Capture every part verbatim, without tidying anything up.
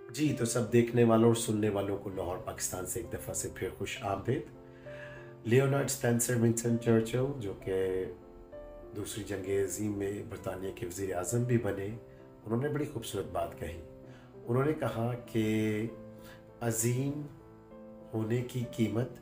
जी, तो सब देखने वालों और सुनने वालों को लाहौर पाकिस्तान से एक दफ़ा से फिर खुश आमदीद। लियोनार्ड स्पेंसर विंस्टन चर्चिल जो कि दूसरी जंग अज़ीम में बरतानिया के वज़ीर आज़म भी बने, उन्होंने बड़ी खूबसूरत बात कही। उन्होंने कहा कि अज़ीम होने की कीमत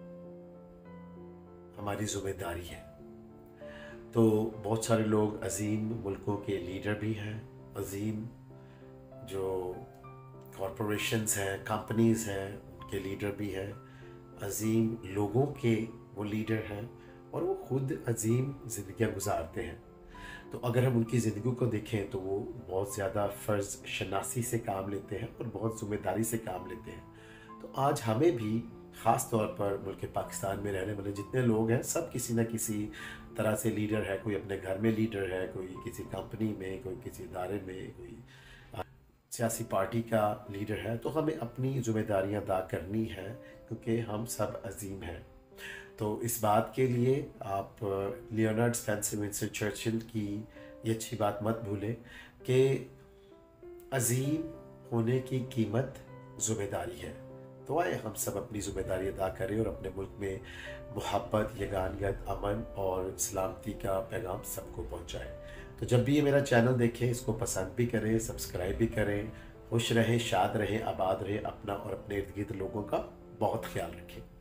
हमारी ज़िम्मेदारी है। तो बहुत सारे लोग अज़ीम मुल्कों के लीडर भी हैं, अज़ीम जो कॉरपोरेशंस हैं, कंपनीज़ हैं, उनके लीडर भी हैं, अज़ीम लोगों के वो लीडर हैं और वो खुद अज़ीम ज़िंदगियाँ गुजारते हैं। तो अगर हम उनकी ज़िंदगी को देखें तो वो बहुत ज़्यादा फ़र्ज़ शनासी से काम लेते हैं और बहुत ज़िम्मेदारी से काम लेते हैं। तो आज हमें भी ख़ास तौर पर मुल्क पाकिस्तान में रहने वाले जितने लोग हैं, सब किसी न किसी तरह से लीडर है। कोई अपने घर में लीडर है, कोई किसी कंपनी में, कोई किसी इदारे में, कोई सियासी पार्टी का लीडर है। तो हमें अपनी ज़िम्मेदारियाँ अदा करनी है क्योंकि हम सब अज़ीम हैं। तो इस बात के लिए आप लियोनार्ड स्पेंसर विंस्टन चर्चिल की ये अच्छी बात मत भूलें कि अज़ीम होने की कीमत ज़िम्मेदारी है। तो आए हम सब अपनी ज़िम्मेदारी अदा करें और अपने मुल्क में मोहब्बत, यगानियत, अमन और सलामती का पैगाम सबको पहुँचाएँ। तो जब भी ये मेरा चैनल देखें, इसको पसंद भी करें, सब्सक्राइब भी करें। खुश रहें, शाद रहें, आबाद रहें, अपना और अपने इर्द गिर्द लोगों का बहुत ख्याल रखें।